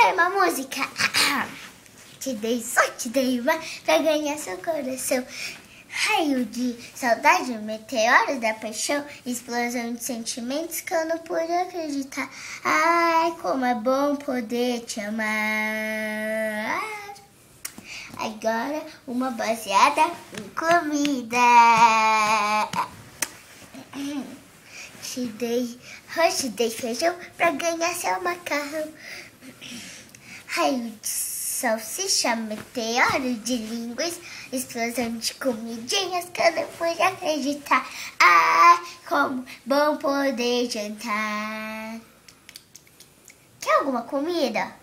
Quer uma música? Te dei, só te dei uma pra ganhar seu coração. Raio de saudade, meteoro da paixão, explosão de sentimentos que eu não pude acreditar. Ai, como é bom poder te amar. Agora uma baseada em comida. Te dei feijão pra ganhar seu macarrão. Raio de salsicha, meteoro de linguiça, explosão de comidinhas que eu não pude acreditar. Ah, como bom poder jantar. Quer alguma comida?